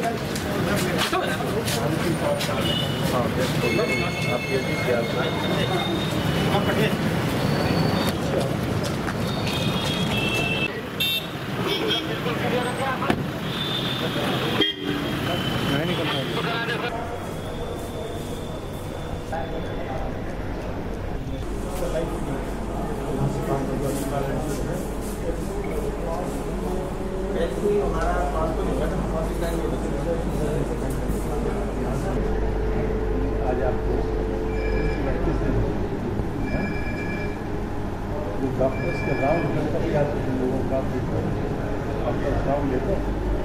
आज आपको डॉक्टर्स के राउंड कभी आज लोगों का डॉक्टर्स राउंड लेते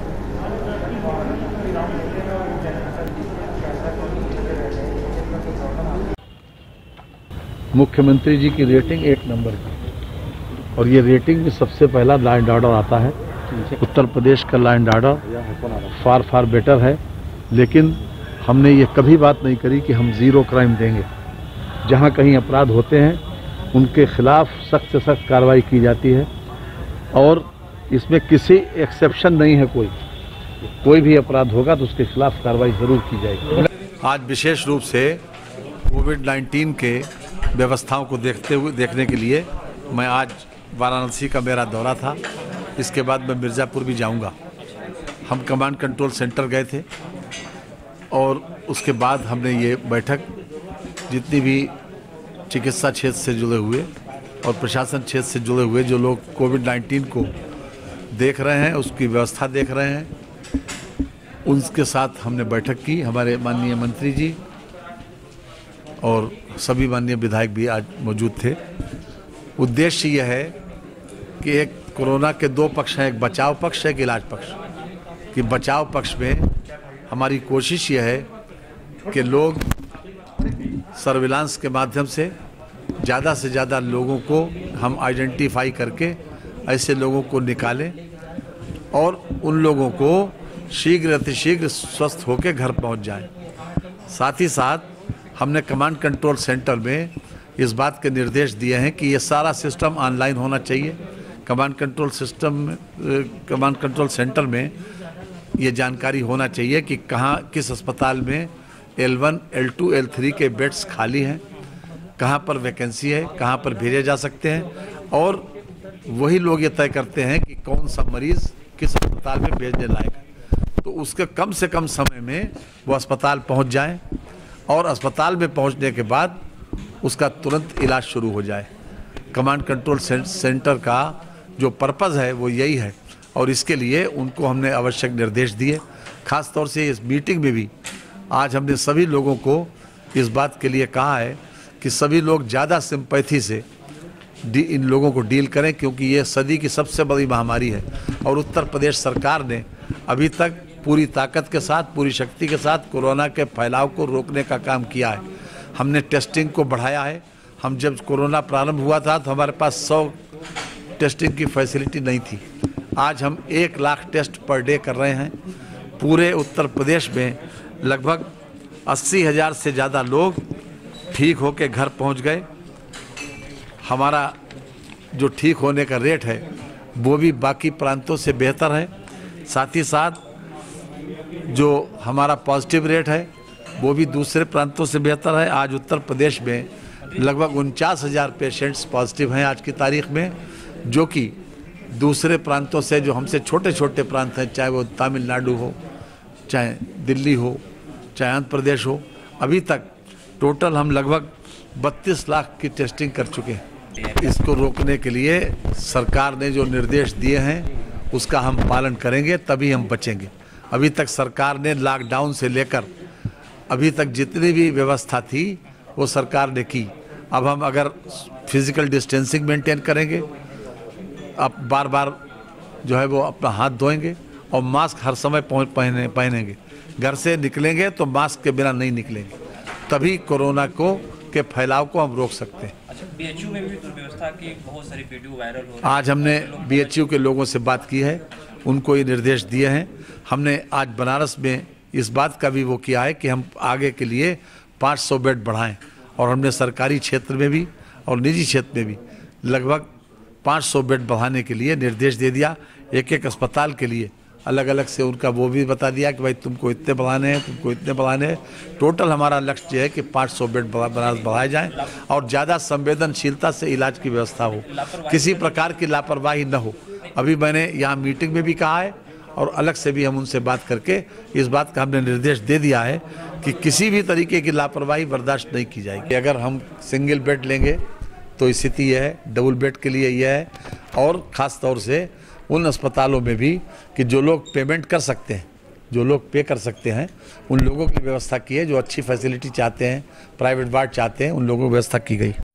मुख्यमंत्री जी की रेटिंग 1 नंबर की, और ये रेटिंग में सबसे पहला लॉ एंड ऑर्डर आता है। उत्तर प्रदेश का law and order far better है, लेकिन हमने ये कभी बात नहीं करी कि हम जीरो क्राइम देंगे। जहाँ कहीं अपराध होते हैं उनके खिलाफ सख्त से सख्त कार्रवाई की जाती है, और इसमें किसी एक्सेप्शन नहीं है। कोई भी अपराध होगा तो उसके खिलाफ कार्रवाई जरूर की जाएगी। आज विशेष रूप से कोविड-19 के व्यवस्थाओं को देखने के लिए मैं आज वाराणसी का मेरा दौरा था। इसके बाद मैं मिर्ज़ापुर भी जाऊंगा। हम कमांड कंट्रोल सेंटर गए थे, और उसके बाद हमने ये बैठक जितनी भी चिकित्सा क्षेत्र से जुड़े हुए और प्रशासन क्षेत्र से जुड़े हुए जो लोग कोविड-19 को देख रहे हैं, उसकी व्यवस्था देख रहे हैं, उनके साथ हमने बैठक की। हमारे माननीय मंत्री जी और सभी माननीय विधायक भी आज मौजूद थे। उद्देश्य यह है कि एक कोरोना के 2 पक्ष हैं, एक बचाव पक्ष है, एक इलाज पक्ष। कि बचाव पक्ष में हमारी कोशिश यह है कि लोग सर्विलांस के माध्यम से ज़्यादा लोगों को हम आइडेंटिफाई करके ऐसे लोगों को निकालें, और उन लोगों को शीघ्र अतिशीघ्र स्वस्थ होकर घर पहुंच जाएं। साथ ही साथ हमने कमांड कंट्रोल सेंटर में इस बात के निर्देश दिए हैं कि ये सारा सिस्टम ऑनलाइन होना चाहिए। कमांड कंट्रोल सेंटर में ये जानकारी होना चाहिए कि कहाँ किस अस्पताल में L1, L2, L3 के बेड्स खाली हैं, कहाँ पर वैकेंसी है, कहाँ पर भेजे जा सकते हैं, और वही लोग ये तय करते हैं कि कौन सा मरीज़ किस अस्पताल में भेजने लायक है। तो उसके कम से कम समय में वो अस्पताल पहुंच जाए, और अस्पताल में पहुंचने के बाद उसका तुरंत इलाज शुरू हो जाए। कमांड कंट्रोल सेंटर का जो पर्पज़ है वो यही है, और इसके लिए उनको हमने आवश्यक निर्देश दिए। खास तौर से इस मीटिंग में भी आज हमने सभी लोगों को इस बात के लिए कहा है कि सभी लोग ज़्यादा सिंपैथी से इन लोगों को डील करें, क्योंकि ये सदी की सबसे बड़ी महामारी है। और उत्तर प्रदेश सरकार ने अभी तक पूरी ताकत के साथ, पूरी शक्ति के साथ कोरोना के फैलाव को रोकने का काम किया है। हमने टेस्टिंग को बढ़ाया है। हम जब कोरोना प्रारंभ हुआ था तो हमारे पास 100 टेस्टिंग की फैसिलिटी नहीं थी। आज हम 1 लाख टेस्ट पर डे कर रहे हैं। पूरे उत्तर प्रदेश में लगभग 80,000 से ज़्यादा लोग ठीक होकर घर पहुंच गए। हमारा जो ठीक होने का रेट है वो भी बाकी प्रांतों से बेहतर है। साथ ही साथ जो हमारा पॉजिटिव रेट है वो भी दूसरे प्रांतों से बेहतर है। आज उत्तर प्रदेश में लगभग 49,000 पेशेंट्स पॉजिटिव हैं आज की तारीख में, जो कि दूसरे प्रांतों से, जो हमसे छोटे छोटे प्रांत हैं, चाहे वो तमिलनाडु हो, चाहे दिल्ली हो, चाहे आंध्र प्रदेश हो, अभी तक टोटल हम लगभग 32 लाख की टेस्टिंग कर चुके हैं। इसको रोकने के लिए सरकार ने जो निर्देश दिए हैं उसका हम पालन करेंगे, तभी हम बचेंगे। अभी तक सरकार ने लॉकडाउन से लेकर अभी तक जितनी भी व्यवस्था थी वो सरकार ने की। अब हम अगर फिजिकल डिस्टेंसिंग मेंटेन करेंगे, अब बार बार जो है वो अपना हाथ धोएंगे, और मास्क हर समय पहनेंगे। घर से निकलेंगे तो मास्क के बिना नहीं निकलेंगे, तभी कोरोना के फैलाव को हम रोक सकते हैं। अच्छा, BHU में भी तो व्यवस्था की बहुत सारी वीडियो वायरल हो रही है। आज हमने BHU के लोगों से बात की है, उनको ये निर्देश दिए हैं। हमने आज बनारस में इस बात का भी वो किया है कि हम आगे के लिए 500 बेड बढ़ाएं, और हमने सरकारी क्षेत्र में भी और निजी क्षेत्र में भी लगभग 500 बेड बढ़ाने के लिए निर्देश दे दिया। एक अस्पताल के लिए अलग अलग से उनका वो भी बता दिया कि भाई तुमको इतने बढ़ाने हैं, तुमको इतने बढ़ाने हैं। टोटल हमारा लक्ष्य ये है कि 500 बेड बढ़ाए जाएं और ज़्यादा संवेदनशीलता से इलाज की व्यवस्था हो, किसी प्रकार की लापरवाही न हो। अभी मैंने यहाँ मीटिंग में भी कहा है और अलग से भी हम उनसे बात करके इस बात का हमने निर्देश दे दिया है कि किसी भी तरीके की लापरवाही बर्दाश्त नहीं की जाएगी। अगर हम सिंगल बेड लेंगे तो स्थिति यह है, डबल बेड के लिए यह है, और ख़ास तौर से उन अस्पतालों में भी कि जो लोग पेमेंट कर सकते हैं, जो लोग पे कर सकते हैं, उन लोगों की व्यवस्था की है। जो अच्छी फैसिलिटी चाहते हैं, प्राइवेट वार्ड चाहते हैं, उन लोगों की व्यवस्था की गई।